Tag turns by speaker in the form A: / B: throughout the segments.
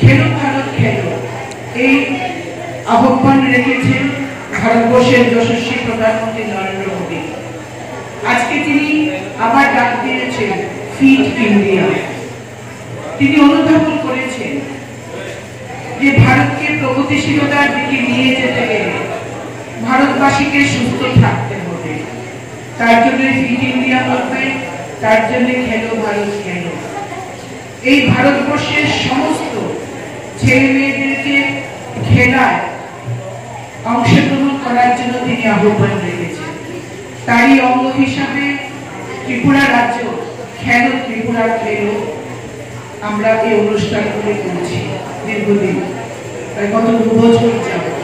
A: খেলো ভারত খেলো এই আহ্বান রেখেছেন ভারতবর্ষের যশস্বী প্রধানমন্ত্রী নরেন্দ্র মোদী। আজকে তিনি আবার ডাক দিয়েছেন ফিট ইন্ডিয়া। তিনি অনুধাবন করেছেন যে ভারতকে প্রগতিশীলতার দিকে নিয়ে যেতে গেলে ভারতবাসীকে সুস্থ থাকতে হবে। তার জন্য ফিট ইন্ডিয়া মুভমেন্ট, তার জন্য খেলো ভারত খেলো। এই ভারতবর্ষের সমস্ত ছেলে মেয়েদেরকে খেলায় অংশগ্রহণ করার জন্য তিনি আহ্বান রেখেছেন। তারই অঙ্গ হিসাবে ত্রিপুরা রাজ্য খেলো ত্রিপুরা খেলো আমরা এই অনুষ্ঠানগুলি করছি দীর্ঘদিন, প্রায় গত 2 বছর যাবত।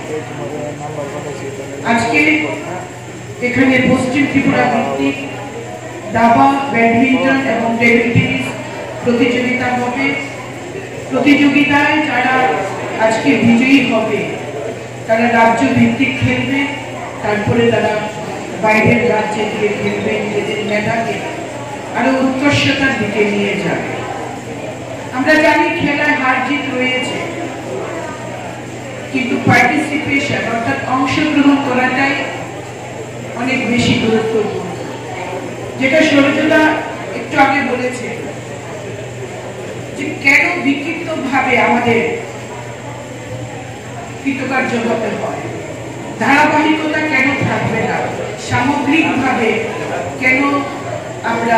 A: আজকে এখানে পশ্চিম ত্রিপুরা ভিত্তিক দাবা, ব্যাডমিন্টন এবং টেবিল টেনিস প্রতিযোগিতা হবে। প্রতিযোগিতায় যারা আজকে বিজয়ী হবে তারা রাজ্য ভিত্তিক খেলবে, তারপরে তারা বাইরের রাজ্যে গিয়ে খেলবে, নিজেদের মেধাকে আরো উৎকর্ষতার দিকে নিয়ে যাবে। আমরা জানি খেলায় হার জিত রয়েছে, কিন্তু পার্টিসিপেশন অর্থাৎ অংশগ্রহণ করাটাই অনেক বেশি গুরুত্বপূর্ণ। যেটা সরজদা একটু আগে বলেছে যে কেন বিক্ষিপ্ত ভাবে আমাদের কৃতকার্য হতে হয়, ধারাবাহিকতা কেন থাকবে না, সামগ্রিক ভাবে কেন আমরা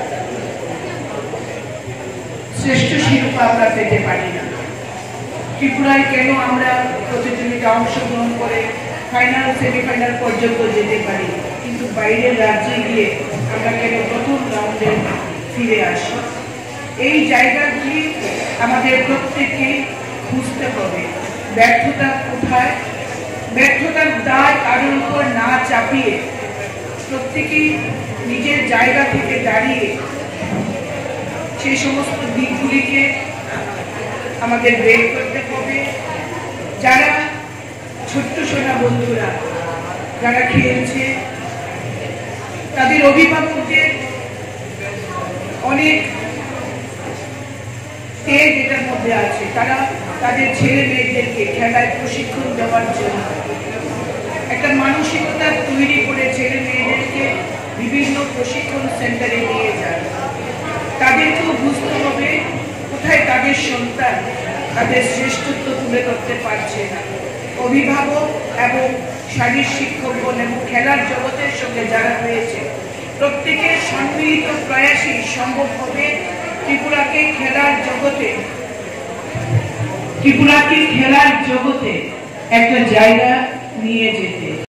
A: শ্রেষ্ঠ শিরোপা আমরা পেতে পারি না, ত্রিপুরায় কেন আমরা প্রতিযোগিতা অংশগ্রহণ করে ফাইনাল সেমিফাইনাল পর্যন্ত যেতে পারি, কিন্তু বাইরের রাজ্যে গিয়ে আমরা কেন প্রথম রাউন্ডে ফিরে আসি। এই জায়গাগুলি আমাদের প্রত্যেককে খুঁজতে হবে। ব্যর্থতা কোথায়, ব্যর্থতার দায় কারোর উপর না চাপিয়ে প্রত্যেকেই নিজের জায়গা থেকে দাঁড়িয়ে সেই সমস্ত দিকগুলিকে আমাদের বের করতে হবে। যারা ছোট্ট সোনা বন্ধুরা যারা খেলছে, তাদের অভিভাবকদের অনেক তেজ এটার মধ্যে আছে। তারা তাদের ছেলে মেয়েদেরকে খেলায় প্রশিক্ষণ দেওয়ার জন্য একটা মানসিকতা তৈরি করে ছেলে মেয়েদেরকে বিভিন্ন প্রশিক্ষণ সেন্টারে নিয়ে যায়। তাদেরকেও বুঝতে হবে কোথায় তাদের সন্তান তাদের শ্রেষ্ঠত্ব তুলে ধরতে পারছে না। অভিভাবক এবং শারীরিক শিক্ষকগণ এবং খেলার জগতের সঙ্গে যারা রয়েছে প্রত্যেকের সম্মিলিত প্রয়াসই সম্ভব হবে ত্রিপুরাকে খেলার জগতে একটা জায়গা নিয়ে যেতে।